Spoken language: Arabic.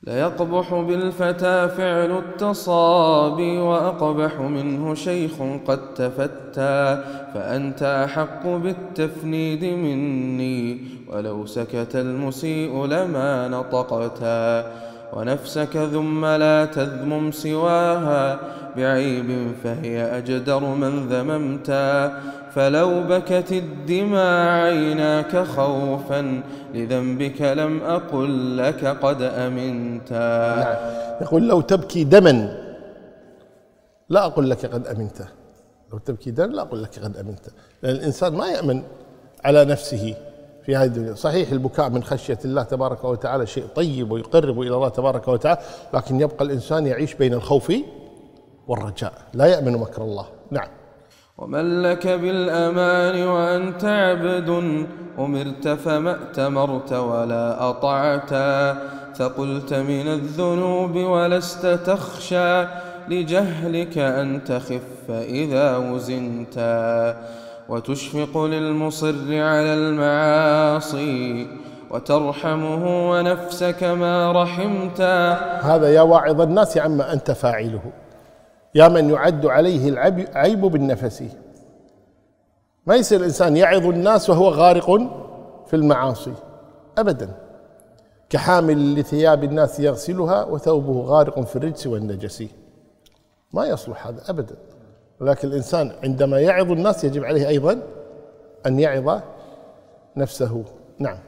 ليقبح بالفتى فعل التصابي، وأقبح منه شيخ قد تفتى. فأنت أحق بالتفنيد مني، ولو سكت المسيء لما نطقتا. ونفسك ذم لا تذمم سواها، بعيب فهي أجدر من ذممتا. فلو بكت الدماء عيناك خوفا لذنبك لم أقل لك قد أمنتا. نعم. يقول لو تبكي دما لا أقول لك قد أمنته. لو تبكي دما لا أقول لك قد أمنته، لأن الإنسان ما يأمن على نفسه في هذه الدنيا. صحيح البكاء من خشية الله تبارك وتعالى شيء طيب ويقرب إلى الله تبارك وتعالى، لكن يبقى الإنسان يعيش بين الخوف والرجاء، لا يأمن مكر الله. نعم. ومن لك بالأمان وأنت عبد، أمرت فما ائتمرت ولا أطعتا. فقلت من الذنوب ولست تخشى، لجهلك أن تخف إذا وزنتا. وتشفق للمصر على المعاصي، وترحمه ونفسك ما رحمتا. هذا يا واعظ الناس عما أنت فاعله، يا من يعد عليه العيب بالنفس. ما يصير الإنسان يعظ الناس وهو غارق في المعاصي أبدا، كحامل لثياب الناس يغسلها وثوبه غارق في الرجس والنجس. ما يصلح هذا أبدا. ولكن الإنسان عندما يعظ الناس يجب عليه أيضا أن يعظ نفسه. نعم.